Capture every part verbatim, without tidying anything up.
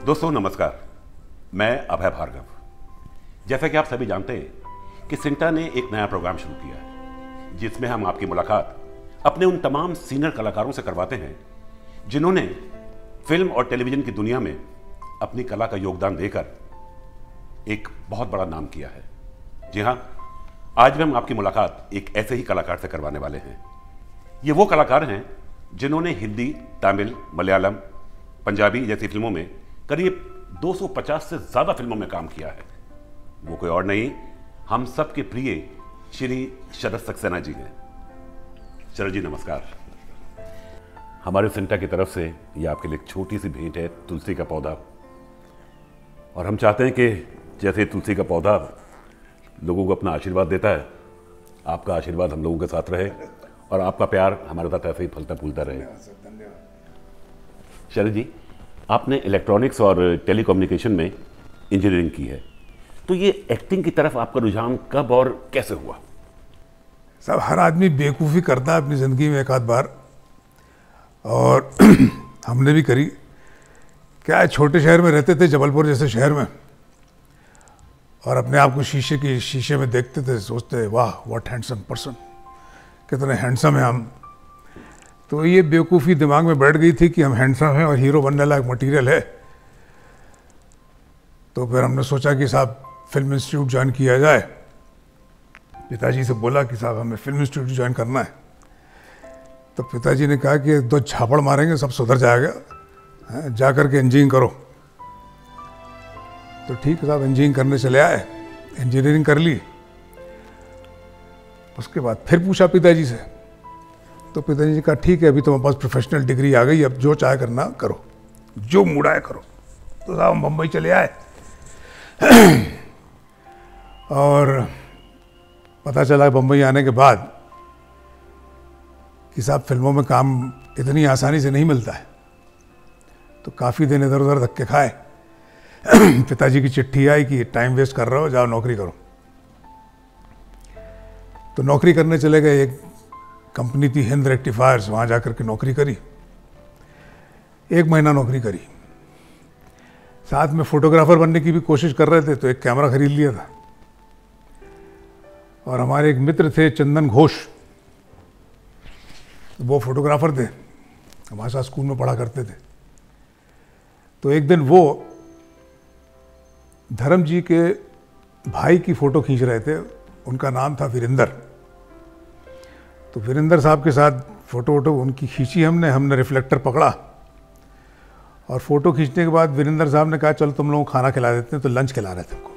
दोस्तों नमस्कार, मैं अभय भार्गव। जैसा कि आप सभी जानते हैं कि सिंटा ने एक नया प्रोग्राम शुरू किया है जिसमें हम आपकी मुलाकात अपने उन तमाम सीनियर कलाकारों से करवाते हैं जिन्होंने फिल्म और टेलीविजन की दुनिया में अपनी कला का योगदान देकर एक बहुत बड़ा नाम किया है। जी हाँ, आज भी हम आपकी मुलाकात एक ऐसे ही कलाकार से करवाने वाले हैं। ये वो कलाकार हैं जिन्होंने हिंदी, तमिल, मलयालम, पंजाबी जैसी फिल्मों में करीब दो सौ पचास से ज्यादा फिल्मों में काम किया है। वो कोई और नहीं, हम सबके प्रिय श्री शरत सक्सेना जी हैं। शरत जी नमस्कार। हमारे सिंटा की तरफ से ये आपके लिए एक छोटी सी भेंट है, तुलसी का पौधा। और हम चाहते हैं कि जैसे तुलसी का पौधा लोगों को अपना आशीर्वाद देता है, आपका आशीर्वाद हम लोगों के साथ रहे और आपका प्यार हमारे साथ ऐसे ही फलता फूलता रहे। शरत जी, आपने इलेक्ट्रॉनिक्स और टेलीकम्युनिकेशन में इंजीनियरिंग की है, तो ये एक्टिंग की तरफ आपका रुझान कब और कैसे हुआ? सब हर आदमी बेवकूफ़ी करता है अपनी ज़िंदगी में एक आध बार, और हमने भी करी। क्या है, छोटे शहर में रहते थे, जबलपुर जैसे शहर में, और अपने आप को शीशे की शीशे में देखते थे, सोचते वाह व्हाट हैंडसम पर्सन, कितने हैंडसम हैं हम। तो ये बेवकूफ़ी दिमाग में बैठ गई थी कि हम हैंडसम हैं और हीरो बनने लायक मटेरियल है। तो फिर हमने सोचा कि साहब फिल्म इंस्टीट्यूट ज्वाइन किया जाए। पिताजी से बोला कि साहब हमें फिल्म इंस्टीट्यूट ज्वाइन करना है। तो पिताजी ने कहा कि दो झापड़ मारेंगे सब सुधर जाएगा, जा कर के इंजीनियरिंग करो। तो ठीक है साहब, इंजीनियरिंग करने चले आए, इंजीनियरिंग कर ली। उसके बाद फिर पूछा पिताजी से, तो पिताजी ने कहा ठीक है, अभी तुम्हारे पास प्रोफेशनल डिग्री आ गई, अब जो चाहे करना करो, जो मूड आए करो। तो साहब हम बम्बई चले आए और पता चला बम्बई आने के बाद कि साहब फिल्मों में काम इतनी आसानी से नहीं मिलता है। तो काफ़ी दिन इधर उधर धक्के खाए। पिताजी की चिट्ठी आई कि टाइम वेस्ट कर रहे हो, जाओ नौकरी करो। तो नौकरी करने चले गए। एक कंपनी थी हिंद रेक्टिफायर्स, वहाँ जाकर के नौकरी करी। एक महीना नौकरी करी। साथ में फोटोग्राफर बनने की भी कोशिश कर रहे थे, तो एक कैमरा खरीद लिया था। और हमारे एक मित्र थे चंदन घोष, वो फोटोग्राफर थे, हमारे साथ स्कूल में पढ़ा करते थे। तो एक दिन वो धर्म जी के भाई की फ़ोटो खींच रहे थे, उनका नाम था वीरेंद्र। तो वीरेंद्र साहब के साथ फ़ोटो वोटो उनकी खींची हमने हमने रिफ्लेक्टर पकड़ा, और फ़ोटो खींचने के बाद वीरेंद्र साहब ने कहा चलो तुम लोगों को खाना खिला देते हैं। तो लंच खिला रहे थे हमको।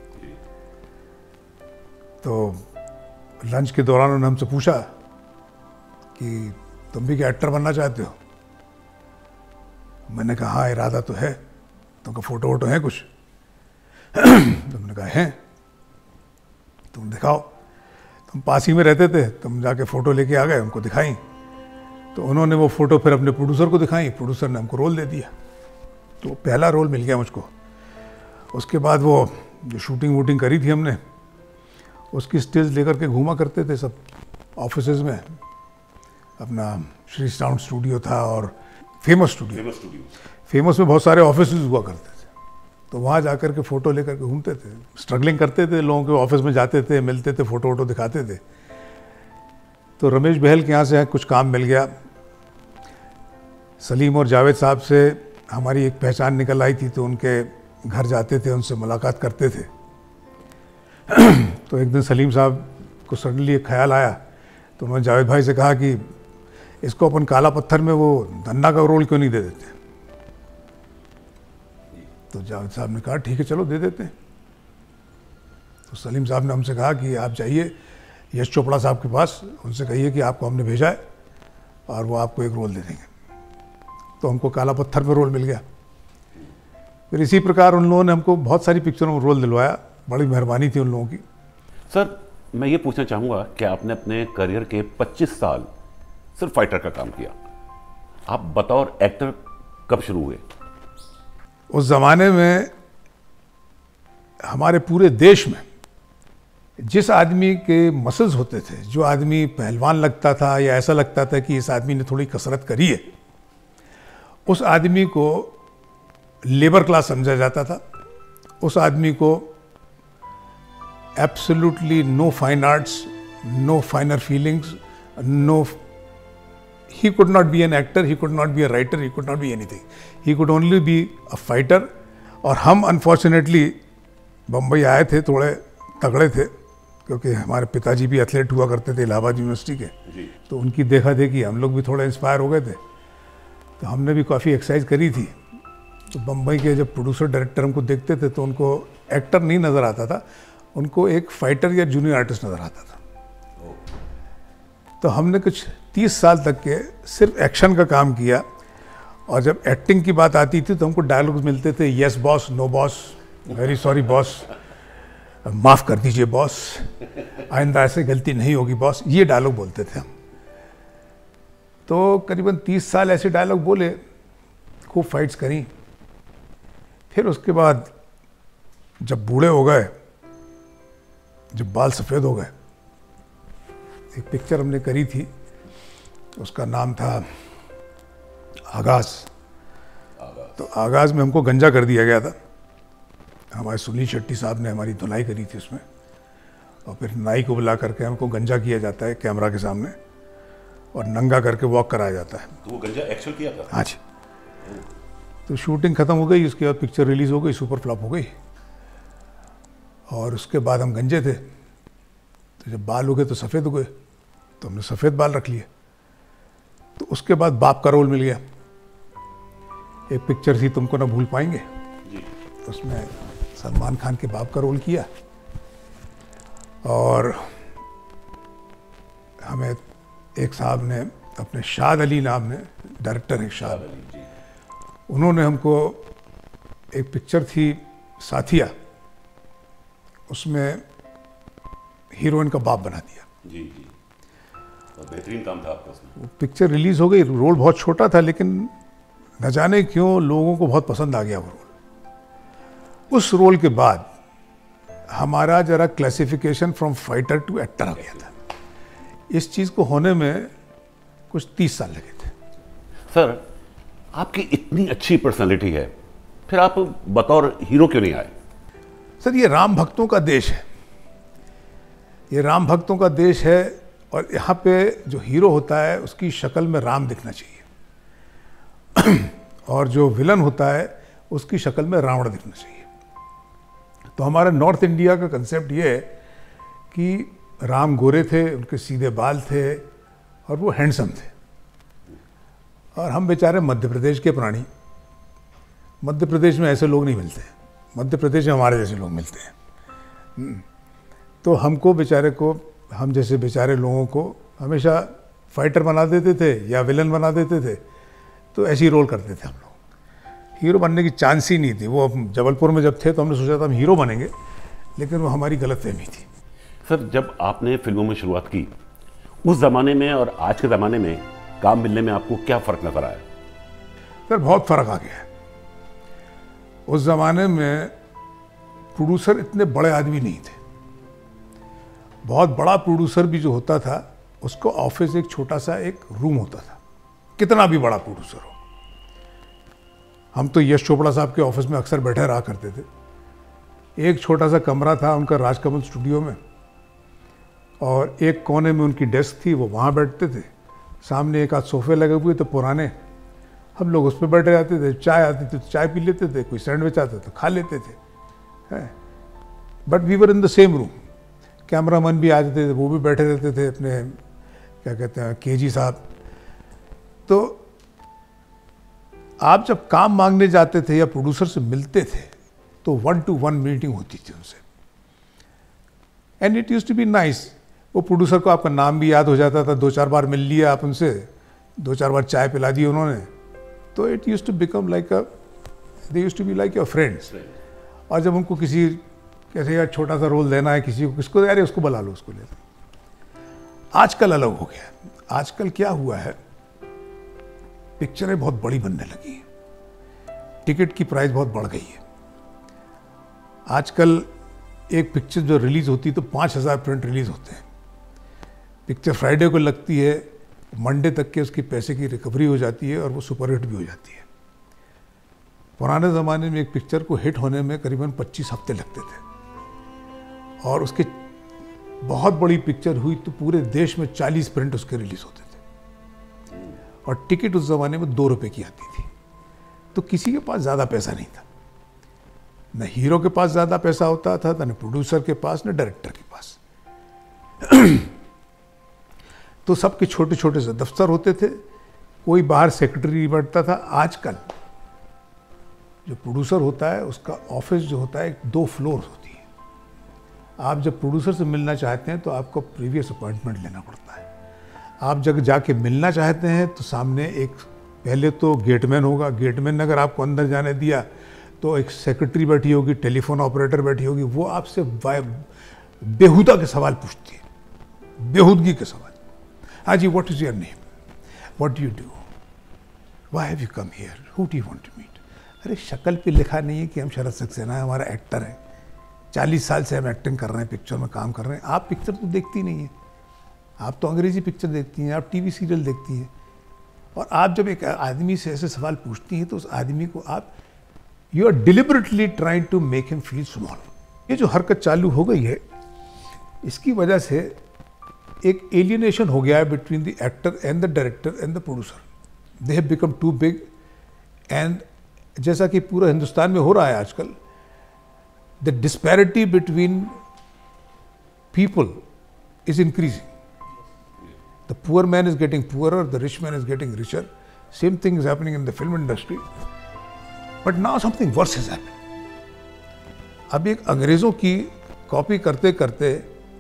तो लंच के दौरान उन्होंने हमसे पूछा कि तुम भी क्या एक्टर बनना चाहते हो? मैंने कहा हाँ इरादा तो है। तुमका फ़ोटो वोटो है कुछ? तुमने कहा है। तुम दिखाओ। तुम पास ही में रहते थे, तुम जाके फ़ोटो लेके आ गए, उनको दिखाई। तो उन्होंने वो फ़ोटो फिर अपने प्रोड्यूसर को दिखाई। प्रोड्यूसर ने हमको रोल दे दिया। तो पहला रोल मिल गया मुझको। उसके बाद वो जो शूटिंग वूटिंग करी थी हमने, उसकी स्टेज लेकर के घूमा करते थे सब ऑफिसेज में। अपना श्री साउंड स्टूडियो था और फेमस स्टूडियो फेमस में बहुत सारे ऑफिसेज हुआ करते थे। तो वहाँ जाकर के फ़ोटो लेकर के घूमते थे, स्ट्रगलिंग करते थे, लोगों के ऑफिस में जाते थे, मिलते थे, फ़ोटो वोटो दिखाते थे। तो रमेश बहल के यहाँ से कुछ काम मिल गया। सलीम और जावेद साहब से हमारी एक पहचान निकल आई थी, तो उनके घर जाते थे, उनसे मुलाकात करते थे। तो एक दिन सलीम साहब को सडनली एक ख्याल आया, तो उन्होंने जावेद भाई से कहा कि इसको अपन काला पत्थर में वो धन्ना का रोल क्यों नहीं दे देते? तो जावेद साहब ने कहा ठीक है चलो दे देते हैं। तो सलीम साहब ने हमसे कहा कि आप जाइए यश चोपड़ा साहब के पास, उनसे कहिए कि आपको हमने भेजा है और वो आपको एक रोल दे देंगे। तो हमको काला पत्थर में रोल मिल गया। फिर इसी प्रकार उन लोगों ने हमको बहुत सारी पिक्चरों में रोल दिलवाया। बड़ी मेहरबानी थी उन लोगों की। सर मैं ये पूछना चाहूँगा कि आपने अपने करियर के पच्चीस साल सिर्फ फाइटर का काम किया, आप बतौर एक्टर कब शुरू हुए? उस ज़माने में हमारे पूरे देश में जिस आदमी के मसल्स होते थे, जो आदमी पहलवान लगता था या ऐसा लगता था कि इस आदमी ने थोड़ी कसरत करी है, उस आदमी को लेबर क्लास समझा जाता था, उस आदमी को absolutely no fine arts, no finer feelings, no, he could not be an actor, he could not be a writer, he could not be anything. He could only be a fighter. और हम unfortunately Bombay आए थे, थोड़े तगड़े थे, क्योंकि हमारे पिताजी भी एथलीट हुआ करते थे इलाहाबाद यूनिवर्सिटी के, तो उनकी देखा देखी हम लोग भी थोड़े इंस्पायर हो गए थे, तो हमने भी काफ़ी एक्सरसाइज करी थी। तो बम्बई के जब प्रोड्यूसर डायरेक्टर हमको देखते थे तो उनको एक्टर नहीं नज़र आता था, उनको एक फाइटर या जूनियर आर्टिस्ट नज़र आता था। तो हमने कुछ तीस साल तक के सिर्फ एक्शन का काम किया, और जब एक्टिंग की बात आती थी तो हमको डायलॉग्स मिलते थे, yes boss, no boss, very sorry boss, माफ़ कर दीजिए बॉस, आइंदा ऐसे गलती नहीं होगी बॉस, ये डायलॉग बोलते थे हम। तो करीबन तीस साल ऐसे डायलॉग बोले, खूब फाइट्स करी। फिर उसके बाद जब बूढ़े हो गए, जब बाल सफ़ेद हो गए, एक पिक्चर हमने करी थी, उसका नाम था आगाज़। तो आगाज़ में हमको गंजा कर दिया गया था। हमारे सुनील शेट्टी साहब ने हमारी धुलाई करी थी उसमें, और फिर नाई को बुला करके हमको गंजा किया जाता है कैमरा के सामने, और नंगा करके वॉक कराया जाता है। तो वो गंजा एक्चुअल किया था? हाँ जी। तो शूटिंग ख़त्म हो गई, उसके बाद पिक्चर रिलीज़ हो गई, सुपर फ्लॉप हो गई, और उसके बाद हम गंजे थे। तो जब बाल हो गए तो सफ़ेद हो गए, तो हमने सफ़ेद बाल रख लिए। तो उसके बाद बाप का रोल मिल गया। एक पिक्चर थी तुमको ना भूल पाएंगे, उसमें सलमान खान के बाप का रोल किया, और हमें एक साहब ने, अपने शाद अली नाम ने, डायरेक्टर है शाद, उन्होंने हमको एक पिक्चर थी साथिया, उसमें हीरोइन का बाप बना दिया। जी जी, और बेहतरीन काम था आपका उसमें। पिक्चर रिलीज हो गई, रोल बहुत छोटा था, लेकिन न जाने क्यों लोगों को बहुत पसंद आ गया वो रोल। उस रोल के बाद हमारा जरा classification from fighter to actor हो गया था। इस चीज़ को होने में कुछ तीस साल लगे थे। सर, आपकी इतनी अच्छी पर्सनालिटी है, फिर आप बतौर हीरो क्यों नहीं आए? सर, ये राम भक्तों का देश है, ये राम भक्तों का देश है, और यहाँ पे जो हीरो होता है उसकी शक्ल में राम दिखना चाहिए, और जो विलन होता है उसकी शक्ल में रावण दिखना चाहिए। तो हमारा नॉर्थ इंडिया का कंसेप्ट ये है कि राम गोरे थे, उनके सीधे बाल थे, और वो हैंडसम थे, और हम बेचारे मध्य प्रदेश के प्राणी। मध्य प्रदेश में ऐसे लोग नहीं मिलते, मध्य प्रदेश में हमारे जैसे लोग मिलते हैं। तो हमको बेचारे को, हम जैसे बेचारे लोगों को हमेशा फाइटर बना देते थे या विलन बना देते थे, तो ऐसे ही रोल करते थे हम लोग। हीरो बनने की चांस ही नहीं थी। वो जबलपुर में जब थे तो हमने सोचा था हम हीरो बनेंगे, लेकिन वो हमारी गलतफहमी थी। सर, जब आपने फिल्मों में शुरुआत की, उस ज़माने में और आज के ज़माने में काम मिलने में आपको क्या फ़र्क नज़र आया? सर, बहुत फ़र्क आ गया है। उस ज़माने में प्रोड्यूसर इतने बड़े आदमी नहीं थे। बहुत बड़ा प्रोड्यूसर भी जो होता था, उसको ऑफिस एक छोटा सा एक रूम होता था, कितना भी बड़ा प्रोड्यूसर हो। हम तो यश चोपड़ा साहब के ऑफिस में अक्सर बैठे रहा करते थे। एक छोटा सा कमरा था उनका राजकमल स्टूडियो में, और एक कोने में उनकी डेस्क थी, वो वहाँ बैठते थे। सामने एक आध सोफे लगे हुए थे पुराने, हम लोग उस पर बैठे रहते थे। चाय आती थी तो चाय पी लेते थे, कोई सैंडविच आता तो खा लेते थे। But we were in the same room. Cameraman भी आ जाते थे, वो भी बैठे रहते थे, अपने क्या कहते हैं केजी साहब। तो आप जब काम मांगने जाते थे या प्रोड्यूसर से मिलते थे तो वन टू वन मीटिंग होती थी उनसे, and it used to be nice. वो प्रोड्यूसर को आपका नाम भी याद हो जाता था, दो चार बार मिल लिया आप उनसे, दो चार बार चाय पिला दी उन्होंने, तो it used to become like a they used to be like your friends. और जब उनको किसी कैसे यार छोटा सा रोल देना है किसी को, किसको यार उसको बुला लो, उसको ले लो। आजकल अलग हो गया। आजकल क्या हुआ है, पिक्चरें बहुत बड़ी बनने लगी हैं, टिकट की प्राइस बहुत बढ़ गई है। आजकल एक पिक्चर जो रिलीज होती है तो पाँच हज़ार प्रिंट रिलीज होते हैं। पिक्चर फ्राइडे को लगती है, मंडे तक के उसके पैसे की रिकवरी हो जाती है और वो सुपरहिट भी हो जाती है। पुराने ज़माने में एक पिक्चर को हिट होने में करीबन पच्चीस हफ्ते लगते थे, और उसके बहुत बड़ी पिक्चर हुई तो पूरे देश में चालीस प्रिंट उसके रिलीज होते थे, और टिकट उस ज़माने में दो रुपए की आती थी। तो किसी के पास ज़्यादा पैसा नहीं था, न हीरो के पास ज़्यादा पैसा होता था, न प्रोड्यूसर के पास, न डायरेक्टर के पास। तो सबके छोटे छोटे से दफ्तर होते थे, कोई बाहर सेक्रेटरी बैठता था। आजकल जो प्रोड्यूसर होता है उसका ऑफिस जो होता है दो फ्लोर होती है। आप जब प्रोड्यूसर से मिलना चाहते हैं तो आपको प्रीवियस अपॉइंटमेंट लेना पड़ता है। आप जब जाके मिलना चाहते हैं तो सामने एक पहले तो गेटमैन होगा, गेटमैन ने अगर आपको अंदर जाने दिया तो एक सेक्रेटरी बैठी होगी, टेलीफोन ऑपरेटर बैठी होगी, वो आपसे बेहुदा के सवाल पूछती है, बेहुदगी के सवाल। हाँ जी, what is your name, what do you do, why have you come here, who do you want to meet. अरे शक्ल पे लिखा नहीं है कि हम शरत सक्सेना है, हमारा एक्टर है, चालीस साल से हम एक्टिंग कर रहे हैं, पिक्चर में काम कर रहे हैं। आप पिक्चर तो देखती नहीं है, आप तो अंग्रेजी पिक्चर देखती हैं, आप टीवी सीरियल देखती हैं, और आप जब एक आदमी से ऐसे सवाल पूछती हैं तो उस आदमी को आप you are deliberately trying to make him feel small. ये जो हरकत चालू हो गई है, इसकी वजह से एक एलियनेशन हो गया है between the actor and the director and the producer. They have become too big, and जैसा कि पूरा हिंदुस्तान में हो रहा है आजकल, the disparity between people is increasing. The poor man is getting poorer, the rich man is getting richer. Same thing is happening in the film industry. But now something worse is happening. अब एक अंग्रेज़ों की copy करते करते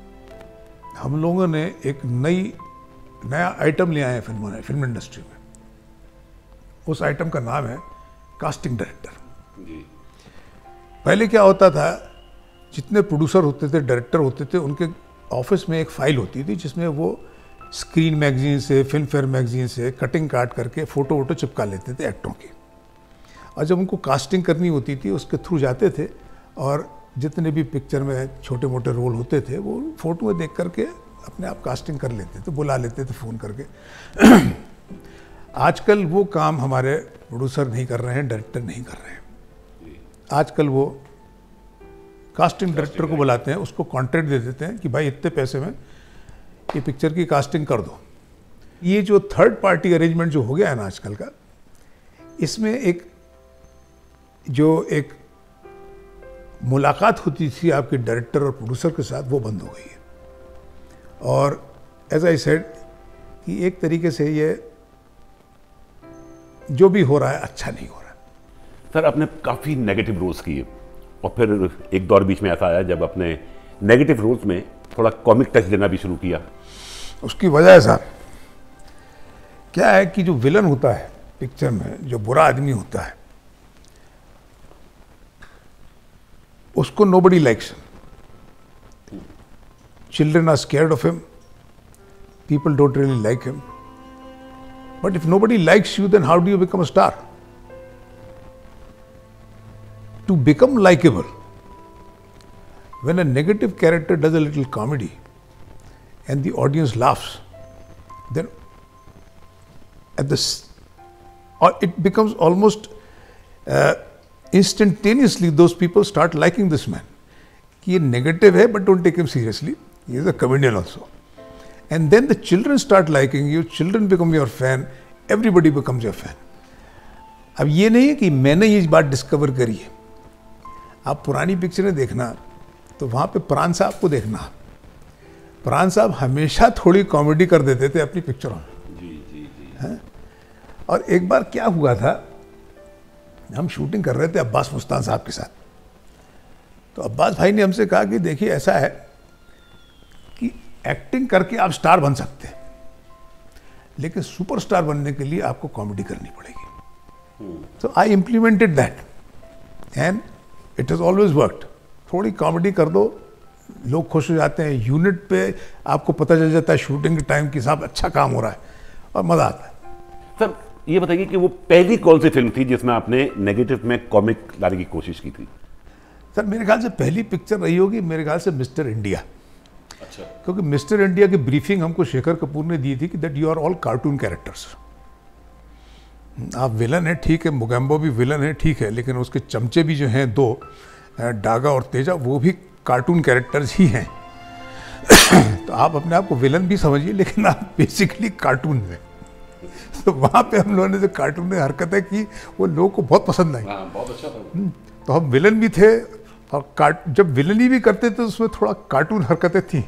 हम लोगों ने एक नई नया आइटम ले आए हैं फिल्मों ने फिल्म इंडस्ट्री में। उस आइटम का नाम है कास्टिंग डायरेक्टर। पहले क्या होता था, जितने प्रोड्यूसर होते थे, डायरेक्टर होते थे, उनके ऑफिस में एक फाइल होती थी जिसमें वो स्क्रीन मैगजीन से, फिल्म फेयर मैगजीन से कटिंग काट करके फ़ोटो वोटो चिपका लेते थे एक्टरों की, और जब उनको कास्टिंग करनी होती थी उसके थ्रू जाते थे, और जितने भी पिक्चर में छोटे मोटे रोल होते थे वो फ़ोटो में देख करके अपने आप कास्टिंग कर लेते थे, बुला लेते थे फ़ोन करके। आजकल वो काम हमारे प्रोड्यूसर नहीं कर रहे हैं, डायरेक्टर नहीं कर रहे हैं। आजकल वो कास्टिंग डायरेक्टर को बुलाते हैं, उसको कॉन्ट्रैक्ट दे देते हैं कि भाई इतने पैसे में ये पिक्चर की कास्टिंग कर दो। ये जो थर्ड पार्टी अरेंजमेंट जो हो गया है ना आजकल का, इसमें एक जो एक मुलाकात होती थी आपके डायरेक्टर और प्रोड्यूसर के साथ, वो बंद हो गई है। और एज आई सेड कि एक तरीके से ये जो भी हो रहा है अच्छा नहीं हो रहा है। सर, आपने काफ़ी नेगेटिव रोल्स किए, और फिर एक दौर बीच में ऐसा आया जब आपने नेगेटिव रोल्स में थोड़ा कॉमिक टच देना भी शुरू किया। उसकी वजह ऐसा क्या है कि जो विलन होता है पिक्चर में, जो बुरा आदमी होता है, उसको nobody likes him. Children are scared of him, people don't really like him. But if nobody likes you, then how do you become a star? To become likeable, when a negative character does a little comedy and the audience laughs, then at this, or it becomes almost uh, instantaneously those people start liking this man. कि ये negative है but don't take him seriously, he is a comedian also. And then the children start liking you, children become your fan, everybody becomes your fan. अब ये नहीं है कि मैंने ये बात डिस्कवर करी है। आप पुरानी पिक्चरें देखना तो वहाँ पे प्राण साहब को देखना, प्राण साहब हमेशा थोड़ी कॉमेडी कर देते थे अपनी पिक्चरों में। जी जी जी। है? और एक बार क्या हुआ था, हम शूटिंग कर रहे थे अब्बास मुस्तान साहब के साथ, तो अब्बास भाई ने हमसे कहा कि देखिए ऐसा है कि एक्टिंग करके आप स्टार बन सकते हैं, लेकिन सुपरस्टार बनने के लिए आपको कॉमेडी करनी पड़ेगी। So I implemented that and it has always worked. थोड़ी कॉमेडी कर दो, लोग खुश हो जाते हैं। यूनिट पे आपको पता चल जाता है शूटिंग के टाइम कि साहब अच्छा काम हो रहा है और मज़ा आता है। सर, ये बताइए कि वो पहली कौन सी फिल्म थी जिसमें आपने नेगेटिव में कॉमिक लाने की कोशिश की थी? सर, मेरे ख्याल से पहली पिक्चर रही होगी मेरे ख्याल से मिस्टर इंडिया। अच्छा। क्योंकि मिस्टर इंडिया की ब्रीफिंग हमको शेखर कपूर ने दी थी कि that you are all cartoon characters. आप विलन हैं ठीक है, मुगैम्बो भी विलन है ठीक है, लेकिन उसके चमचे भी जो हैं दो, डागा और तेजा, वो भी कार्टून कैरेक्टर्स ही हैं। तो आप अपने आप को विलन भी समझिए, लेकिन आप बेसिकली कार्टून हैं। तो वहाँ पे हम लोगों ने जो कार्टून में हरकतें की वो लोगों को बहुत पसंद आई। हाँ, बहुत अच्छा था। तो हम विलन भी थे, और कार्ट जब विलनी भी करते थे तो उसमें थोड़ा कार्टून हरकतें थी।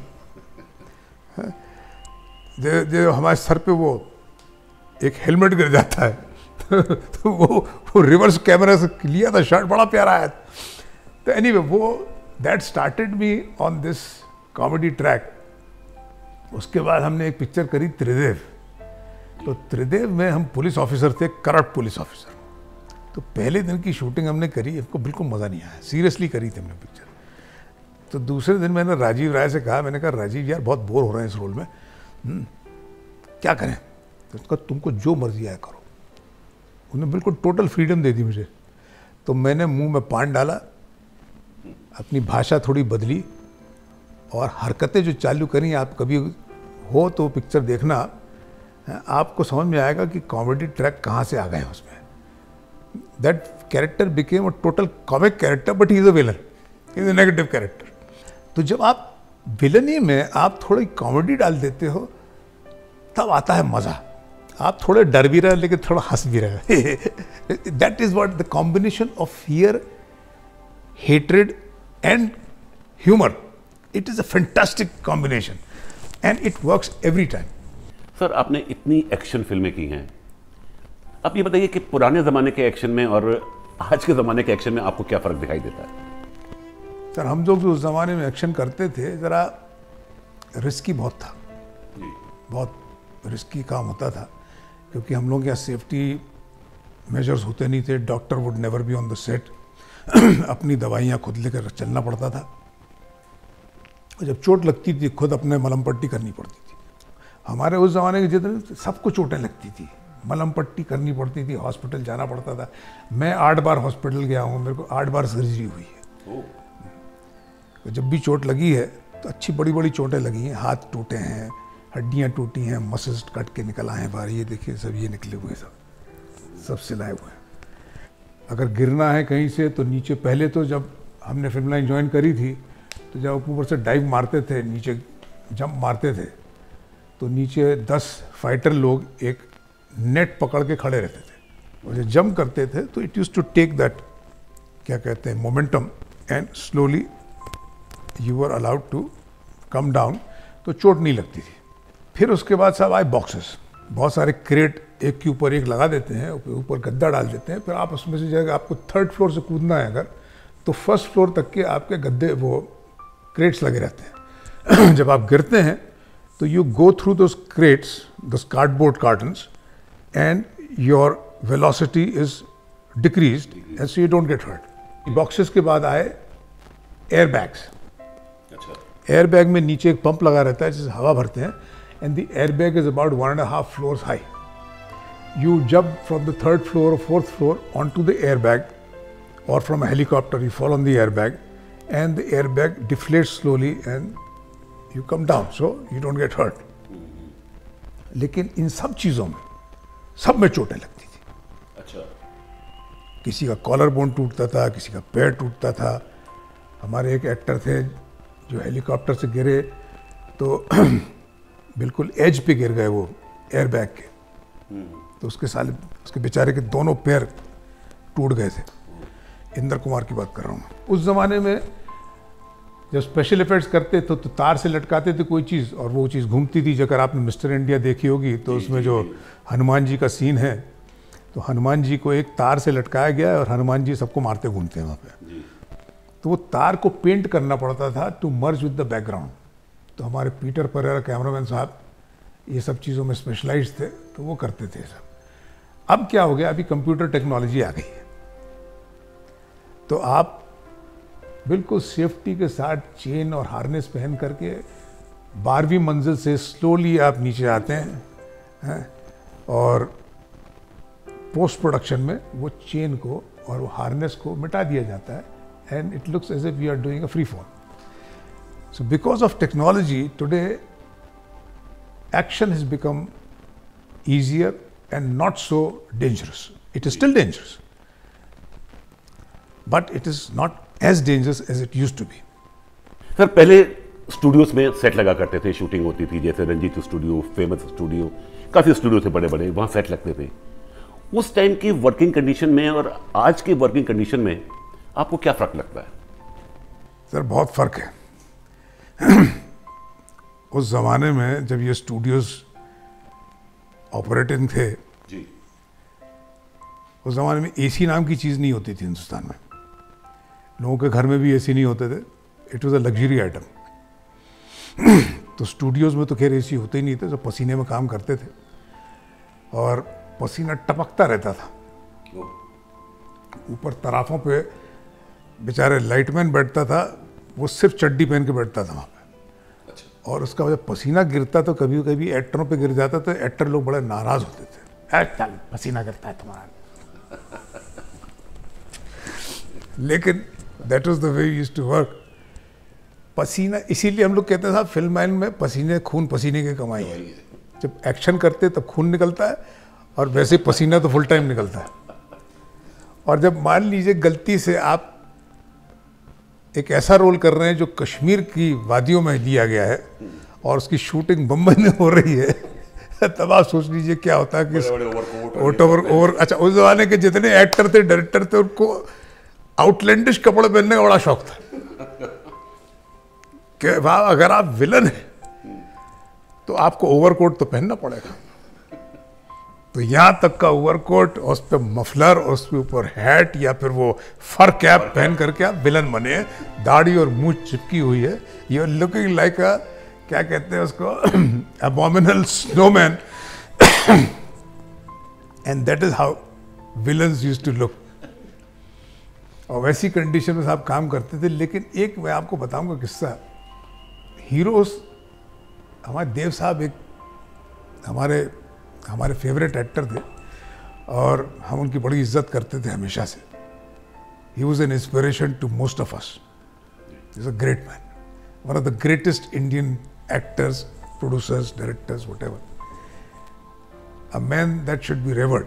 जो जो हमारे सर पे वो एक हेलमेट गिर जाता है तो वो वो रिवर्स कैमरा से लिया था शॉट, बड़ा प्यारा आया। तो एनीवे वो that started me on this comedy track. उसके बाद हमने एक पिक्चर करी त्रिदेव। तो त्रिदेव में हम पुलिस ऑफिसर थे, करप्ट पुलिस ऑफिसर। तो पहले दिन की शूटिंग हमने करी, हमको बिल्कुल मज़ा नहीं आया, सीरियसली करी थी हमने पिक्चर। तो दूसरे दिन मैंने राजीव राय से कहा, मैंने कहा राजीव यार बहुत बोर हो रहे हैं इस रोल में, हुँ, क्या करें? तो उसका तुमको जो मर्जी आया करो। उन्होंने बिल्कुल टोटल फ्रीडम दे दी मुझे। तो मैंने मुंह में पान डाला, अपनी भाषा थोड़ी बदली और हरकतें जो चालू करी। आप कभी हो तो पिक्चर देखना, आपको समझ में आएगा कि कॉमेडी ट्रैक कहाँ से आ गए हैं उसमें। That character became a total comic character, but he is a villain, is a negative character. तो जब आप विलनी में आप थोड़ी कॉमेडी डाल देते हो तब आता है मज़ा। आप थोड़े डर भी रहे लेकिन थोड़ा हंस भी रहे। That is what the combination of fear, hatred and humour. It is a fantastic combination and it works every time. Sir, आपने इतनी एक्शन फिल्में की हैं, अब ये बताइए कि पुराने ज़माने के एक्शन में और आज के ज़माने के एक्शन में आपको क्या फ़र्क दिखाई देता है? सर, हम लोग जो उस ज़माने में एक्शन करते थे ज़रा रिस्की बहुत था, बहुत रिस्की काम होता था, क्योंकि हम लोग के यहाँ सेफ्टी मेजर्स होते नहीं थे। Doctor would never be on the set. अपनी दवाइयाँ खुद लेकर चलना पड़ता था, और जब चोट लगती थी खुद अपने मलहम पट्टी करनी पड़ती थी। हमारे उस ज़माने के जितने सबको चोटें लगती थी, मलहम पट्टी करनी पड़ती थी, हॉस्पिटल जाना पड़ता था। मैं आठ बार हॉस्पिटल गया हूँ, मेरे को आठ बार सर्जरी हुई है। तो जब भी चोट लगी है तो अच्छी बड़ी बड़ी चोटें लगी हैं, हाथ टूटे हैं, हड्डियाँ टूटी हैं, मसल्स कट के निकल आए हैं बाहर। ये देखिए सब ये निकले हुए, सब सब सिलाए हुए हैं। अगर गिरना है कहीं से तो नीचे, पहले तो जब हमने फिल्म लाइन ज्वाइन करी थी तो जब ऊपर से डाइव मारते थे, नीचे जंप मारते थे, तो नीचे दस फाइटर लोग एक नेट पकड़ के खड़े रहते थे, और जब जंप करते थे तो it use to take that, क्या कहते हैं, momentum, and slowly you are allowed to come down, तो चोट नहीं लगती थी। फिर उसके बाद सब आए बॉक्सेस, बहुत सारे क्रेट एक के ऊपर एक लगा देते हैं, ऊपर गद्दा डाल देते हैं। फिर आप उसमें से जाएगा, आपको थर्ड फ्लोर से कूदना है अगर, तो फर्स्ट फ्लोर तक के आपके गद्दे वो क्रेट्स लगे रहते हैं। जब आप गिरते हैं तो you go through those crates, those cardboard cartons, and your velocity is decreased and so you don't get hurt. Boxes के बाद आए एयर बैग्स। एयर बैग में नीचे एक पंप लगा रहता है जिससे हवा भरते हैं, and the air bag is about one and half floors high. You jump from the third floor और fourth floor on to the air bag, or from a helicopter you fall on the airbag, and the airbag deflates slowly and you come down, so you don't get hurt. लेकिन इन सब चीज़ों में सब में चोटें लगती थी। अच्छा। किसी का कॉलर बोन टूटता था, किसी का पैर टूटता था। हमारे एक एक्टर थे जो हेलीकॉप्टर से गिरे तो बिल्कुल एज पे गिर गए वो एयरबैग के, तो उसके साले उसके बेचारे के दोनों पैर टूट गए थे। इंद्र कुमार की बात कर रहा हूँ। उस ज़माने में जब स्पेशल इफेक्ट्स करते तो, तो तार से लटकाते थे कोई चीज़ और वो चीज़ घूमती थी। अगर आपने मिस्टर इंडिया देखी होगी तो उसमें जो हनुमान जी का सीन है, तो हनुमान जी को एक तार से लटकाया गया है और हनुमान जी सबको मारते घूमते हैं वहाँ पे। तो वो तार को पेंट करना पड़ता था to merge with the background. तो हमारे पीटर परेरा कैमरामैन साहब ये सब चीज़ों में स्पेशलाइज्ड थे, तो वो करते थे सब। अब क्या हो गया, अभी कंप्यूटर टेक्नोलॉजी आ गई है, तो आप बिल्कुल सेफ्टी के साथ चेन और हार्नेस पहन करके बारहवीं मंजिल से स्लोली आप नीचे आते हैं, हैं? और पोस्ट प्रोडक्शन में वो चेन को और वो हार्नेस को मिटा दिया जाता है, and it looks as if we are doing a free fall. So because of technology today action has become easier and not so dangerous. It is still dangerous, but it is not as dangerous as it used to be. Sir पहले studios में set लगा करते थे, shooting होती थी, जैसे Ranjit studio, famous studio, काफ़ी studio थे बड़े बड़े, वहाँ सेट लगते थे। उस टाइम की वर्किंग कंडीशन में और आज की वर्किंग कंडीशन में आपको क्या फ़र्क लगता है? सर बहुत फ़र्क है। उस ज़माने में जब ये स्टूडियोज ऑपरेटिंग थे जी, उस ज़माने में एसी नाम की चीज़ नहीं होती थी हिंदुस्तान में। लोगों के घर में भी एसी नहीं होते थे। It was a luxury item. तो स्टूडियोज़ में तो खैर एसी होते ही नहीं थे, जो पसीने में काम करते थे और पसीना टपकता रहता था। ऊपर तराफों पे बेचारे लाइटमैन बैठता था, वो सिर्फ चड्डी पहन के बैठता था वहाँ पे। अच्छा। और उसका जब पसीना गिरता तो कभी कभी एक्टरों पे गिर जाता, तो एक्टर लोग बड़े नाराज होते थे, चल पसीना गिरता है तुम्हारा। लेकिन that was the way we used to work. पसीना, इसीलिए हम लोग कहते हैं साहब फिल्म लाइन में पसीने खून पसीने की कमाई है। जब एक्शन करते तब खून निकलता है और वैसे पसीना तो फुल टाइम निकलता है। और जब मान लीजिए गलती से आप एक ऐसा रोल कर रहे हैं जो कश्मीर की वादियों में लिया गया है और उसकी शूटिंग बम्बई में हो रही है, तब आप सोच लीजिए क्या होता है कि ओवर ओवर अच्छा, उस जमाने के जितने एक्टर थे, डायरेक्टर थे, उनको आउटलैंडिश कपड़े पहनने का बड़ा शौक था कि वाह, अगर आप विलन हैं तो आपको ओवरकोट तो पहनना पड़ेगा। तो यहाँ तक का ओवरकोट, उस पर मफलर, उसके ऊपर हैट या फिर वो फर कैप पहन करके आप विलन बने हैं। दाढ़ी और मूंछ चिपकी हुई है, you are looking like a, क्या कहते हैं उसको, abominable snowman. And that is how villains used to look. और वैसी कंडीशन में साहब काम करते थे। लेकिन एक मैं आपको बताऊंगा किस्सा। हीरोज, हमारे देव साहब एक हमारे हमारे फेवरेट एक्टर थे और हम उनकी बड़ी इज्जत करते थे हमेशा से। He was an inspiration to most of us. He is a great man, one of the greatest Indian actors, producers, directors, whatever, a man that should be revered.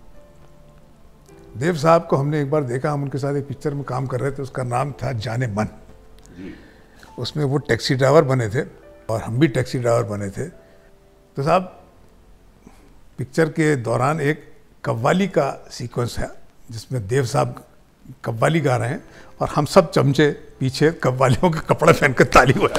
Dev sahab को हमने एक बार देखा, हम उनके साथ एक पिक्चर में काम कर रहे थे, उसका नाम था जाने मन। उसमें वो टैक्सी ड्राइवर बने थे और हम भी टैक्सी ड्राइवर बने थे। तो साहब पिक्चर के दौरान एक कव्वाली का सीक्वेंस है जिसमें देव साहब कव्वाली गा रहे हैं और हम सब चमचे पीछे कव्वालियों के कपड़े पहन कर ताली बजा।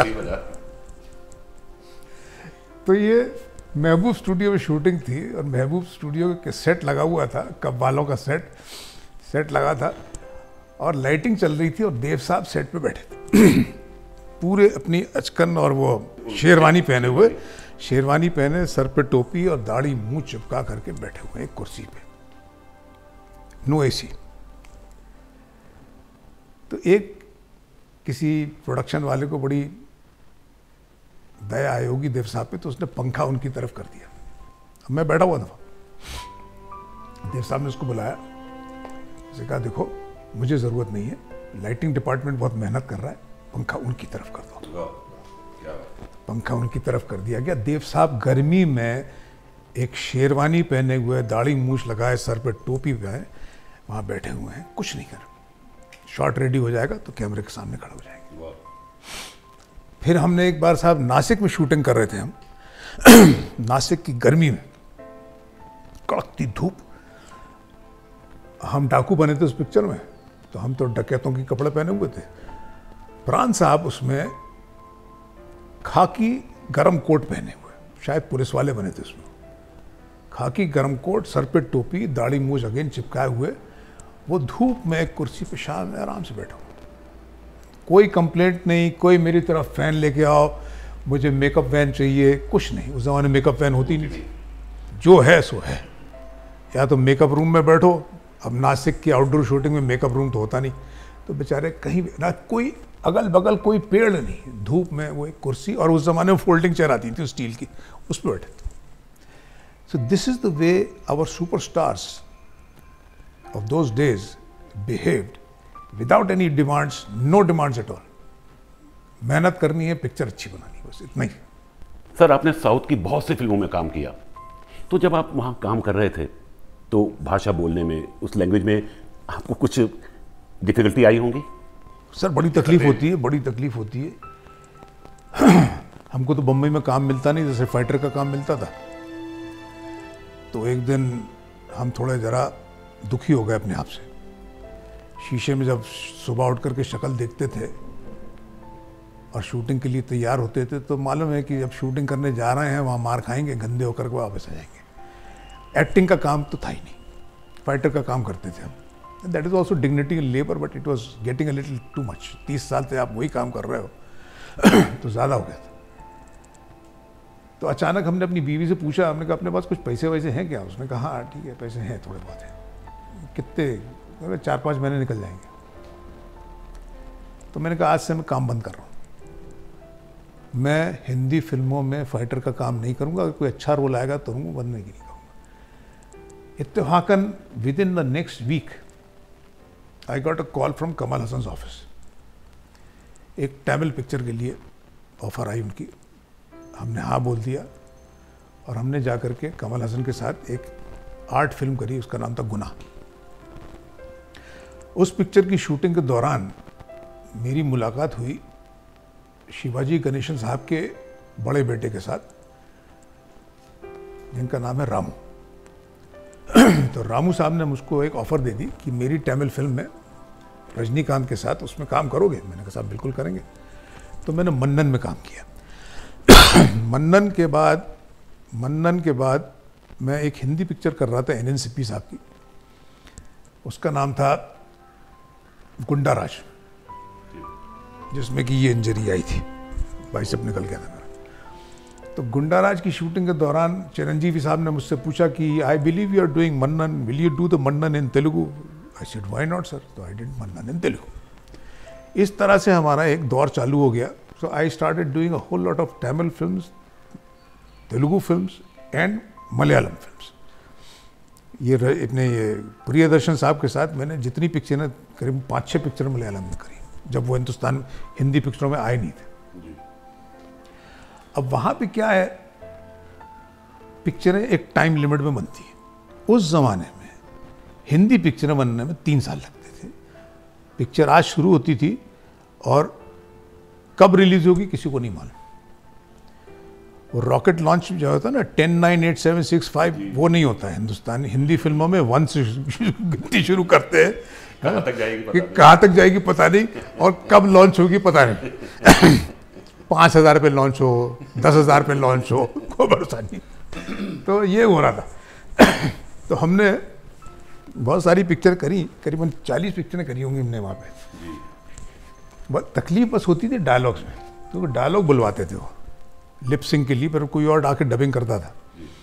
तो ये महबूब स्टूडियो में शूटिंग थी और महबूब स्टूडियो के सेट लगा हुआ था, कव्वालों का सेट सेट लगा था और लाइटिंग चल रही थी और देव साहब सेट पे बैठे थे पूरे अपनी अचकन और वो शेरवानी पहने हुए, शेरवानी पहने, सर पे टोपी और दाढ़ी मुंह चिपका करके बैठे हुए एक कुर्सी पे, नो एसी। तो एक किसी प्रोडक्शन वाले को बड़ी दया आई होगी देव साहब पे, तो उसने पंखा उनकी तरफ कर दिया। अब मैं बैठा हुआ था, देव साहब ने उसको बुलाया, उसे कहा देखो मुझे ज़रूरत नहीं है, लाइटिंग डिपार्टमेंट बहुत मेहनत कर रहा है, पंखा उनकी तरफ कर दो। पंखा उनकी तरफ कर दिया गया। देव साहब गर्मी में एक शेरवानी पहने हुए, दाढ़ी मूछ लगाए, सर पे टोपी लगाए, वहाँ बैठे हुए हैं, कुछ नहीं कर। शॉट रेडी हो जाएगा तो कैमरे के सामने खड़े हो जाएंगे। फिर हमने एक बार साहब नासिक में शूटिंग कर रहे थे हम नासिक की गर्मी में, कड़कती धूप, हम डाकू बने थे उस पिक्चर में, तो हम तो डकैतों के कपड़े पहने हुए थे। प्राण साहब उसमें खाकी गरम कोट पहने हुए, शायद पुलिस वाले बने थे उसमें, खाकी गरम कोट, सर पे टोपी, दाढ़ी मूछ अगेन चिपकाए हुए, वो धूप में एक कुर्सी पे शाम में आराम से बैठा हुआ। कोई कंप्लेंट नहीं, कोई मेरी तरफ फैन लेके आओ, मुझे मेकअप वैन चाहिए, कुछ नहीं। उस जमाने मेकअप वैन होती नहीं थी, जो है सो है। या तो मेकअप रूम में बैठो, अब नासिक की आउटडोर शूटिंग में मेकअप रूम तो होता नहीं, तो बेचारे कहीं ना, कोई अगल बगल कोई पेड़ नहीं, धूप में वो एक कुर्सी, और उस जमाने में फोल्डिंग चेयर आती थी स्टील की, उस पर बैठे थे। So this is the way our superstars of those days behaved, without any demands, no demands at all. मेहनत करनी है, पिक्चर अच्छी बनानी है, बस इतना ही। सर आपने साउथ की बहुत सी फिल्मों में काम किया, तो जब आप वहाँ काम कर रहे थे तो भाषा बोलने में, उस लैंग्वेज में आपको कुछ डिफिकल्टी आई होंगी? सर बड़ी तकलीफ होती है, बड़ी तकलीफ होती है। हमको तो बम्बई में काम मिलता नहीं, जैसे फाइटर का काम मिलता था। तो एक दिन हम थोड़े ज़रा दुखी हो गए अपने आप से। शीशे में जब सुबह उठ करके शक्ल देखते थे और शूटिंग के लिए तैयार होते थे तो मालूम है कि जब शूटिंग करने जा रहे हैं वहाँ मार खाएंगे, गंदे होकर के वापस आ जाएंगे। एक्टिंग का काम तो था ही नहीं, फाइटर का काम करते थे हम। That is also dignity in labour, but it was getting a little too much. तीस साल से आप वही काम कर रहे हो तो ज़्यादा हो गया था। तो अचानक हमने अपनी बीवी से पूछा, हमने कहा अपने पास कुछ पैसे वैसे हैं क्या? उसने कहा हाँ ठीक है, पैसे हैं, थोड़े बहुत हैं। कितने? चार पाँच महीने निकल जाएंगे। तो मैंने कहा आज से मैं काम बंद कर रहा हूँ, मैं हिंदी फिल्मों में फाइटर का काम नहीं करूँगा। अगर कोई अच्छा रोल आएगा तो करूँगा, वरना नहीं करूँगा। इत्तेफाकन within the next week I got a call from Kamal Hasan's office. एक तमिल पिक्चर के लिए ऑफर आई उनकी, हमने हाँ बोल दिया और हमने जा कर के कमल हसन के साथ एक आर्ट फिल्म करी, उसका नाम था गुनाह। उस पिक्चर की शूटिंग के दौरान मेरी मुलाकात हुई शिवाजी गणेशन साहब के बड़े बेटे के साथ, जिनका नाम है रामू। तो रामू साहब ने मुझको एक ऑफ़र दे दी कि मेरी तमिल फिल्म में रजनीकांत के साथ उसमें काम करोगे? मैंने कहा साहब बिल्कुल करेंगे। तो मैंने मन्नन में काम किया। मन्नन के बाद मन्नन के बाद मैं एक हिंदी पिक्चर कर रहा था एन एन सिप्पी साहब की, उसका नाम था गुंडा राज, जिसमें कि ये इंजरी आई थी, बाइसेप निकल गया था मेरा। तो गुंडा राज की शूटिंग के दौरान चिरंजीवी साहब ने मुझसे पूछा कि I believe you are doing Mannan, will you do the Mannan in Telugu? I said why not sir. तो I did Mannan in Telugu. इस तरह से हमारा एक दौर चालू हो गया। So I started doing a whole lot of Tamil films, Telugu films and Malayalam films. ये अपने ये प्रियदर्शन साहब के साथ मैंने जितनी पिक्चरें, करीब पाँच छः पिक्चर मलयालम में करी, जब वो हिंदुस्तान हिंदी पिक्चरों में आए नहीं थे। अब वहाँ पे क्या है, पिक्चरें एक टाइम लिमिट में बनती हैं। उस ज़माने में हिंदी पिक्चरें बनने में तीन साल लगते थे। पिक्चर आज शुरू होती थी और कब रिलीज होगी किसी को नहीं मालूम। वो रॉकेट लॉन्च जो होता है ना, ten nine eight seven six five, वो नहीं होता है हिंदुस्तानी हिंदी फिल्मों में। वन से गिनती शुरू करते हैं, कहाँ तक जाएगी कि कहाँ तक जाएगी पता नहीं, और कब लॉन्च होगी पता नहीं। पाँच हज़ार पे लॉन्च हो, दस हज़ार पे लॉन्च हो, कोई भरोसा नहीं। तो ये हो रहा था। तो हमने बहुत सारी पिक्चर करी, करीबन चालीस पिक्चरें करी होंगी हमने वहाँ पे। बहुत तकलीफ बस होती थी डायलॉग्स में, क्योंकि डायलॉग बुलवाते थे वो लिपसिंग के लिए, पर कोई और आके डबिंग करता था।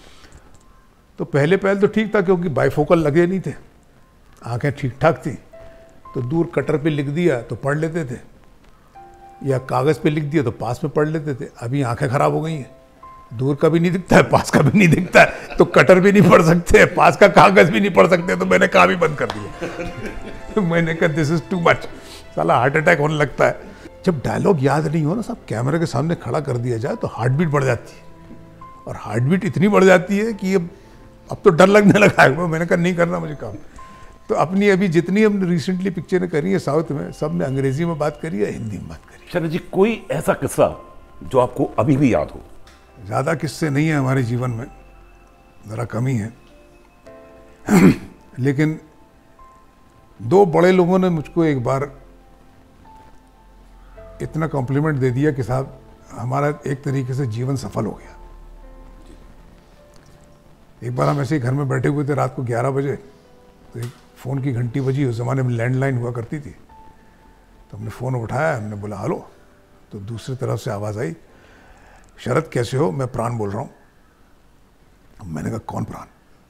तो पहले पहले तो ठीक था, क्योंकि बाइफोकल लगे नहीं थे, आंखें ठीक ठाक थी। तो दूर कटर पे लिख दिया तो पढ़ लेते थे, या कागज़ पे लिख दिया तो पास में पढ़ लेते थे। अभी आंखें खराब हो गई हैं, दूर का भी नहीं दिखता है, पास का भी नहीं दिखता है, तो कटर भी नहीं पढ़ सकते, पास का कागज़ भी नहीं पढ़ सकते। तो मैंने काम ही बंद कर दिया। तो मैंने कहा दिस इज़ टू मच, साला हार्ट अटैक होने लगता है। जब डायलॉग याद नहीं हो ना, सब कैमरे के सामने खड़ा कर दिया जाए तो हार्ट बीट बढ़ जाती है, और हार्ट बीट इतनी बढ़ जाती है कि अब अब तो डर लगने लगा है। मैंने कहा नहीं करना मुझे काम। तो अपनी अभी जितनी हमने रिसेंटली पिक्चरें करी है साउथ में, सब में अंग्रेजी में बात करी है, हिंदी में बात करी। शरत जी, कोई ऐसा किस्सा जो आपको अभी भी याद हो? ज़्यादा किस्से नहीं है हमारे जीवन में, ज़रा कम ही है। लेकिन दो बड़े लोगों ने मुझको एक बार इतना कॉम्प्लीमेंट दे दिया कि साहब हमारा एक तरीके से जीवन सफल हो गया। एक बार हम ऐसे ही घर में बैठे हुए थे, रात को ग्यारह बजे, तो एक फ़ोन की घंटी बजी। उस ज़माने में लैंडलाइन हुआ करती थी। तो हमने फ़ोन उठाया, हमने बोला हेलो। तो दूसरी तरफ से आवाज़ आई, शरत कैसे हो, मैं प्राण बोल रहा हूँ। मैंने कहा कौन प्राण?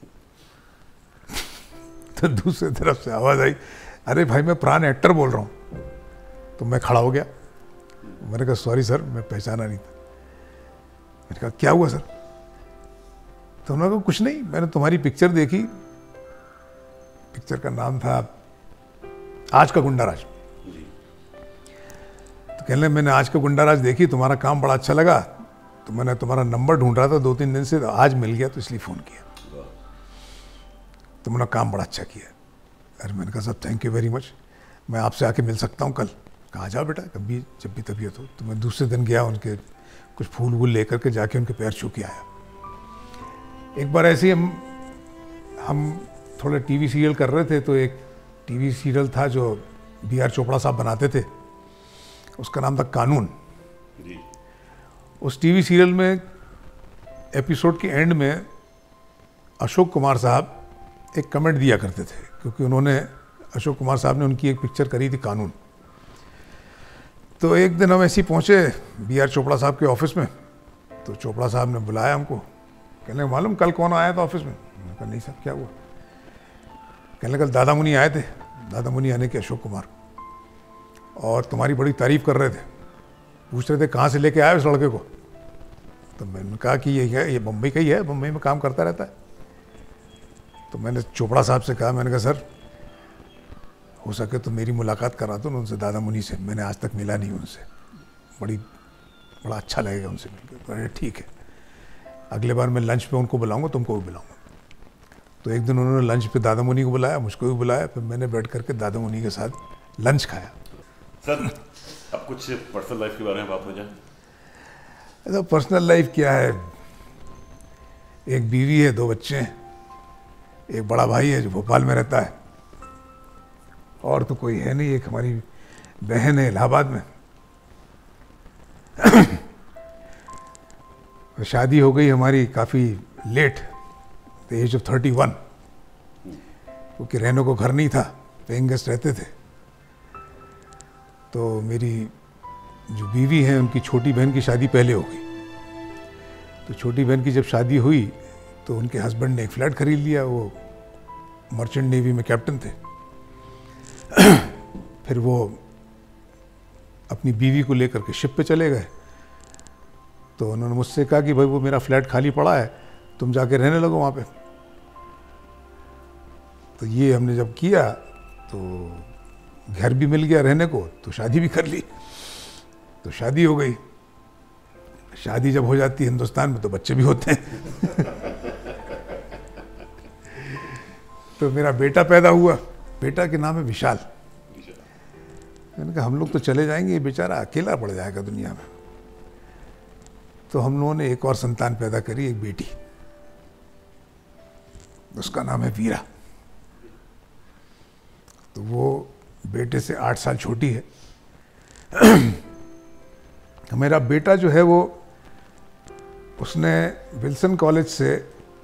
तो दूसरी तरफ से आवाज़ आई, अरे भाई मैं प्राण एक्टर बोल रहा हूँ। तो मैं खड़ा हो गया, मैंने कहा सॉरी सर, मैं पहचाना नहीं था। मैंने कहा क्या हुआ सर? तो उन्होंने कहा कुछ नहीं, मैंने तुम्हारी पिक्चर देखी, पिक्चर का नाम था आज का गुंडा राज। तो कहने मैंने आज का गुंडा राज देखी, तुम्हारा काम बड़ा अच्छा लगा, तो मैंने तुम्हारा नंबर ढूंढ रहा था दो तीन दिन से, तो आज मिल गया तो इसलिए फ़ोन किया। तुमने काम बड़ा अच्छा किया। अरे मैंने कहा साहब थैंक यू वेरी मच, मैं आपसे आके मिल सकता हूँ कल? कहा जाओ बेटा, कभी जब भी तबीयत हो। तो मैं दूसरे दिन गया, उनके कुछ फूल वूल लेकर के जाके उनके पैर छू के आया। एक बार ऐसे ही हम हम थोड़ा टीवी सीरियल कर रहे थे, तो एक टीवी सीरियल था जो बी आर चोपड़ा साहब बनाते थे, उसका नाम था कानून जी। उस टीवी सीरियल में एपिसोड के एंड में अशोक कुमार साहब एक कमेंट दिया करते थे, क्योंकि उन्होंने अशोक कुमार साहब ने उनकी एक पिक्चर करी थी कानून। तो एक दिन हम ऐसे ही पहुँचे बी आर चोपड़ा साहब के ऑफिस में, तो चोपड़ा साहब ने बुलाया हमको, कहने मालूम कल कौन आया था ऑफिस में? मैंने कहा नहीं साहब क्या हुआ? कहने कल दादा मुनि आए थे, दादा मुनि यानी कि अशोक कुमार, और तुम्हारी बड़ी तारीफ कर रहे थे, पूछ रहे थे कहाँ से लेके आए उस लड़के को। तो मैंने कहा कि ये है, ये बम्बई का ही है, बम्बई में काम करता रहता है। तो मैंने चोपड़ा साहब से कहा, मैंने कहा सर हो सके तो मेरी मुलाकात करा दो ना उनसे, दादा मुनि से, मैंने आज तक मिला नहीं उनसे, बड़ी बड़ा अच्छा लगेगा उनसे मिलकर। अरे ठीक है, अगले बार मैं लंच पे उनको बुलाऊंगा, तुमको भी बुलाऊंगा। तो एक दिन उन्होंने लंच पे दादा मुनि को बुलाया, मुझको भी बुलाया, फिर मैंने बैठ करके दादा मुनि के साथ लंच खाया। सर अब कुछ पर्सनल लाइफ के बारे में बात हो जाए। तो पर्सनल लाइफ क्या है, एक बीवी है, दो बच्चे हैं, एक बड़ा भाई है जो भोपाल में रहता है, और तो कोई है नहीं, एक हमारी बहन है इलाहाबाद में। शादी हो गई हमारी काफ़ी late, the age of thirty one, क्योंकि रहने को घर नहीं था, पेइंग गेस्ट रहते थे। तो मेरी जो बीवी है उनकी छोटी बहन की शादी पहले हो गई। तो छोटी बहन की जब शादी हुई तो उनके हस्बैंड ने एक फ्लैट खरीद लिया, वो मर्चेंट नेवी में कैप्टन थे। फिर वो अपनी बीवी को लेकर के शिप पे चले गए। तो उन्होंने मुझसे कहा कि भाई वो मेरा फ्लैट खाली पड़ा है, तुम जाके रहने लगो वहाँ पे। तो ये हमने जब किया तो घर भी मिल गया रहने को, तो शादी भी कर ली। तो शादी हो गई। शादी जब हो जाती है हिंदुस्तान में तो बच्चे भी होते हैं। तो मेरा बेटा पैदा हुआ, बेटा के नाम है विशाल। मैंने कहा हम लोग तो चले जाएंगे, ये बेचारा अकेला पड़ जाएगा दुनिया में। तो हम लोगों ने एक और संतान पैदा करी, एक बेटी, उसका नाम है वीरा। तो वो बेटे से आठ साल छोटी है। मेरा बेटा जो है वो, उसने विल्सन कॉलेज से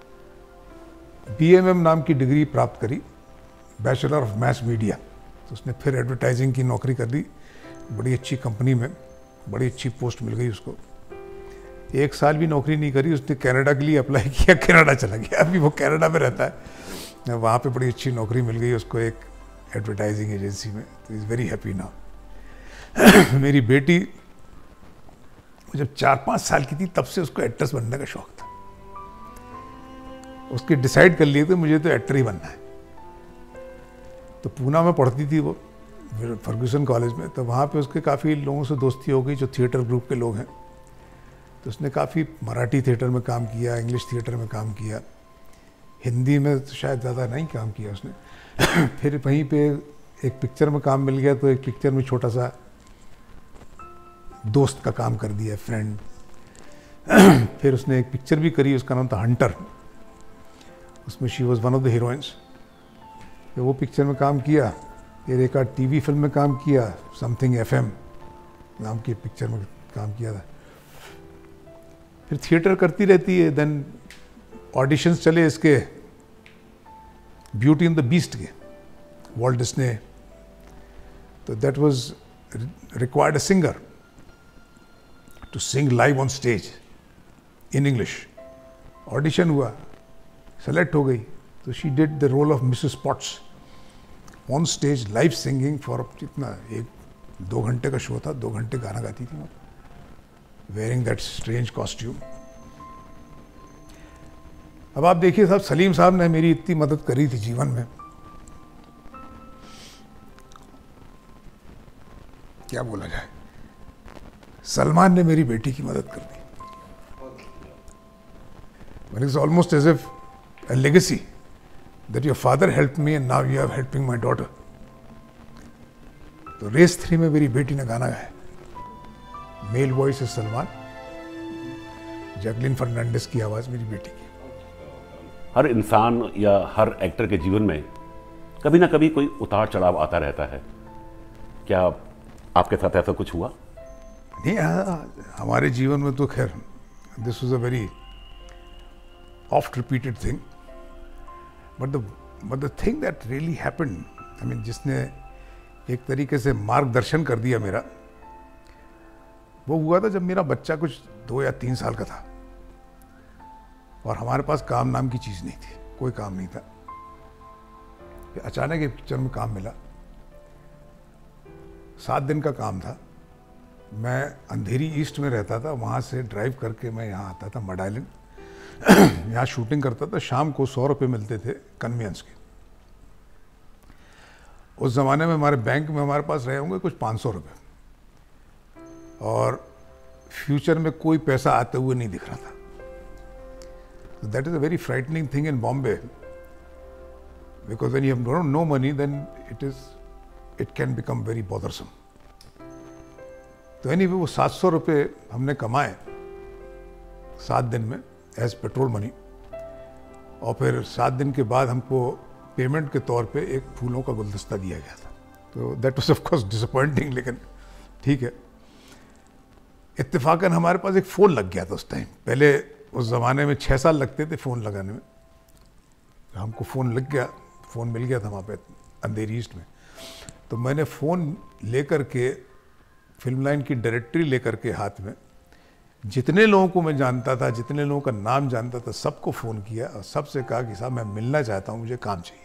बी एम एम नाम की डिग्री प्राप्त करी, बैचलर ऑफ मैस मीडिया। तो उसने फिर एडवर्टाइजिंग की नौकरी कर दी, बड़ी अच्छी कंपनी में, बड़ी अच्छी पोस्ट मिल गई उसको। एक साल भी नौकरी नहीं करी, उसने कनाडा के लिए अप्लाई किया, कनाडा चला गया, अभी वो कनाडा में रहता है। वहाँ पे बड़ी अच्छी नौकरी मिल गई उसको एक एडवर्टाइजिंग एजेंसी में। तो इज़ वेरी हैप्पी नाउ। मेरी बेटी जब चार पाँच साल की थी तब से उसको एक्ट्रेस बनने का शौक था। उसके डिसाइड कर लिए थे मुझे तो एक्टर ही बनना है। तो पूना में पढ़ती थी वो, फर्ग्यूसन कॉलेज में। तो वहाँ पे उसके काफ़ी लोगों से दोस्ती हो गई जो थिएटर ग्रुप के लोग हैं। तो उसने काफ़ी मराठी थिएटर में काम किया, इंग्लिश थिएटर में काम किया, हिंदी में तो शायद ज़्यादा नहीं काम किया उसने। फिर वहीं पे एक पिक्चर में काम मिल गया, तो एक पिक्चर में छोटा सा दोस्त का काम कर दिया, फ्रेंड। फिर उसने एक पिक्चर भी करी, उसका नाम था हंटर, उसमें she was one of the heroines. फिर वो पिक्चर में काम किया। फिर एक आध टीवी फिल्म में काम किया, समथिंग एफ एम नाम की पिक्चर में काम किया था। फिर थिएटर करती रहती है। देन ऑडिशंस चले इसके ब्यूटी एंड द बीस्ट के, वॉल्ट डिस्ने। तो that was required a singer to sing live on stage in English. Audition हुआ, सेलेक्ट हो गई। तो she did the role of Mrs Potts on stage, live singing for कितना, एक दो घंटे का शो था, दो घंटे गाना गाती थी वो, वेयरिंग दैट स्ट्रेंज कॉस्ट्यूम। अब आप देखिए साहब, सलीम साहब ने मेरी इतनी मदद करी थी जीवन में, क्या बोला जाए। सलमान ने मेरी बेटी की मदद कर दी। But it's almost as if a legacy that your father helped me and now you are helping my daughter. तो रेस थ्री में मेरी बेटी ने गाना गाया, मेल वॉइस है सलमान, जैकलिन फर्नांडिस की आवाज़ मेरी बेटी की। हर इंसान या हर एक्टर के जीवन में कभी ना कभी कोई उतार चढ़ाव आता रहता है, क्या आपके साथ ऐसा कुछ हुआ? नहीं, हाँ, हमारे जीवन में तो खैर this was a very oft repeated thing, but the but the thing that really happened, I mean जिसने एक तरीके से मार्गदर्शन कर दिया मेरा, वो हुआ था जब मेरा बच्चा कुछ दो या तीन साल का था और हमारे पास काम नाम की चीज़ नहीं थी, कोई काम नहीं था। फिर अचानक एक पिक्चर में काम मिला, सात दिन का काम था। मैं अंधेरी ईस्ट में रहता था, वहाँ से ड्राइव करके मैं यहाँ आता था मड आइलैंड, यहाँ शूटिंग करता था। शाम को सौ रुपये मिलते थे कन्वेंस के। उस ज़माने में हमारे बैंक में हमारे पास रहे होंगे कुछ पाँच सौ रुपये, और फ्यूचर में कोई पैसा आते हुए नहीं दिख रहा था। That is a very frightening thing in Bombay, because when you have no money then it is it can become very bothersome. तो एनीवे वो सात सौ रुपये हमने कमाए सात दिन में एज पेट्रोल मनी, और फिर सात दिन के बाद हमको पेमेंट के तौर पे एक फूलों का गुलदस्ता दिया गया था। तो that was of course disappointing, लेकिन ठीक है। इत्तेफाकन हमारे पास एक फ़ोन लग गया था उस टाइम। पहले उस ज़माने में छः साल लगते थे फ़ोन लगाने में, हमको फ़ोन लग गया, फ़ोन मिल गया था वहाँ पे अंधेरी ईस्ट में। तो मैंने फ़ोन लेकर के फिल्म लाइन की डायरेक्टरी लेकर के हाथ में जितने लोगों को मैं जानता था, जितने लोगों का नाम जानता था, सबको फ़ोन किया और सबसे कहा कि साहब मैं मिलना चाहता हूँ, मुझे काम चाहिए।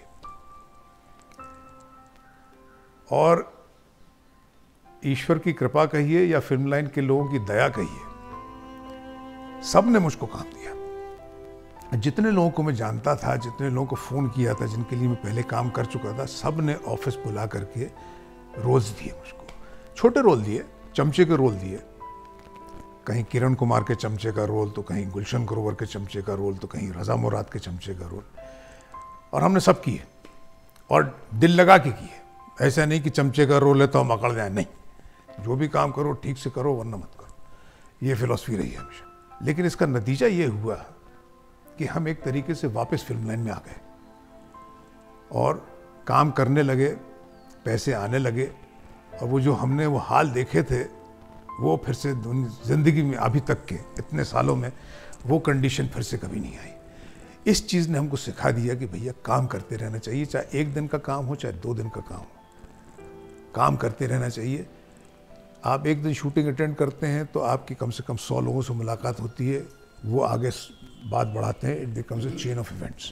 और ईश्वर की कृपा कहिए या फिल्म लाइन के लोगों की दया कहिए, सब ने मुझको काम दिया। जितने लोगों को मैं जानता था, जितने लोगों को फ़ोन किया था, जिनके लिए मैं पहले काम कर चुका था, सब ने ऑफिस बुला करके रोल्स दिए मुझको। छोटे रोल दिए, चमचे के रोल दिए, कहीं किरण कुमार के चमचे का रोल, तो कहीं गुलशन ग्रोवर के चमचे का रोल, तो कहीं रज़ा मुराद के चमचे का रोल, और हमने सब किए और दिल लगा के किए। ऐसा नहीं कि चमचे का रोल है तो हम अकड़ जाए, नहीं, जो भी काम करो ठीक से करो वरना मत करो, ये फिलॉसफी रही है हमेशा। लेकिन इसका नतीजा ये हुआ कि हम एक तरीके से वापस फिल्म लाइन में आ गए और काम करने लगे, पैसे आने लगे, और वो जो हमने वो हाल देखे थे वो फिर से ज़िंदगी में अभी तक के इतने सालों में वो कंडीशन फिर से कभी नहीं आई। इस चीज़ ने हमको सिखा दिया कि भैया काम करते रहना चाहिए, चाहे एक दिन का काम हो चाहे दो दिन का काम हो, काम करते रहना चाहिए। आप एक दिन शूटिंग अटेंड करते हैं तो आपकी कम से कम सौ लोगों से मुलाकात होती है, वो आगे बात बढ़ाते हैं, it becomes a chain of events.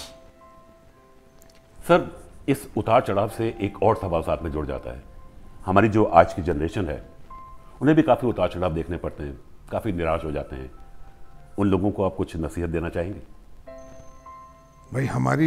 Sir, इस उतार चढ़ाव से एक और सवाल साथ में जुड़ जाता है। हमारी जो आज की जनरेशन है उन्हें भी काफ़ी उतार चढ़ाव देखने पड़ते हैं, काफ़ी निराश हो जाते हैं। उन लोगों को आप कुछ नसीहत देना चाहेंगे? भाई, हमारी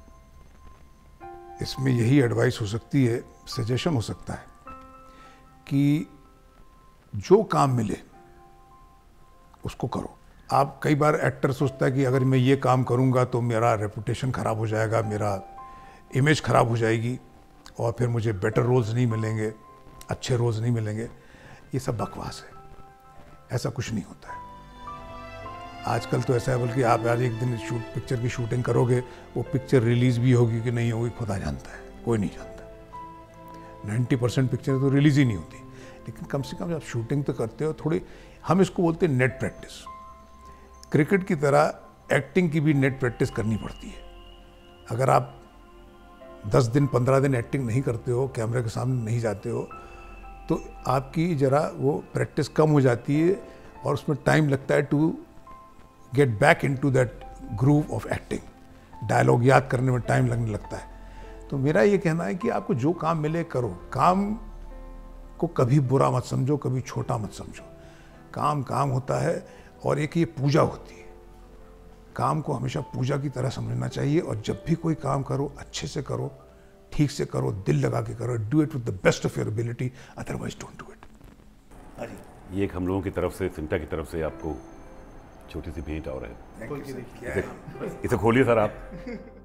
इसमें यही एडवाइस हो सकती है, सजेशन हो सकता है कि जो काम मिले उसको करो। आप कई बार एक्टर सोचता है कि अगर मैं ये काम करूँगा तो मेरा रेपुटेशन ख़राब हो जाएगा, मेरा इमेज ख़राब हो जाएगी और फिर मुझे बेटर रोल्स नहीं मिलेंगे, अच्छे रोल्स नहीं मिलेंगे। ये सब बकवास है, ऐसा कुछ नहीं होता है। आजकल तो ऐसा है, बल्कि आप आज एक दिन शूट पिक्चर की शूटिंग करोगे, वो पिक्चर रिलीज़ भी होगी कि नहीं होगी खुदा जानता है, कोई नहीं जानता। नाइन्टी परसेंट पिक्चर तो रिलीज़ ही नहीं होती, लेकिन कम से कम आप शूटिंग तो करते हो थोड़ी, हम इसको बोलते हैं नेट प्रैक्टिस। क्रिकेट की तरह एक्टिंग की भी नेट प्रैक्टिस करनी पड़ती है। अगर आप दस दिन पंद्रह दिन एक्टिंग नहीं करते हो, कैमरे के सामने नहीं जाते हो, तो आपकी ज़रा वो प्रैक्टिस कम हो जाती है और उसमें टाइम लगता है to get back into that groove of acting. Dialogue याद करने में टाइम लगने लगता है। तो मेरा ये कहना है कि आपको जो काम मिले करो। काम को कभी बुरा मत समझो, कभी छोटा मत समझो। काम काम होता है और एक ये पूजा होती है। काम को हमेशा पूजा की तरह समझना चाहिए और जब भी कोई काम करो अच्छे से करो, ठीक से करो, दिल लगा के करो। Do it with the best of your ability, otherwise don't do it. ये एक हम लोगों की तरफ से, सिंटा की तरफ से आपको छोटी सी भेंट और है, Thank you, sir. क्या इसे, है? इसे खोलिए सर आप।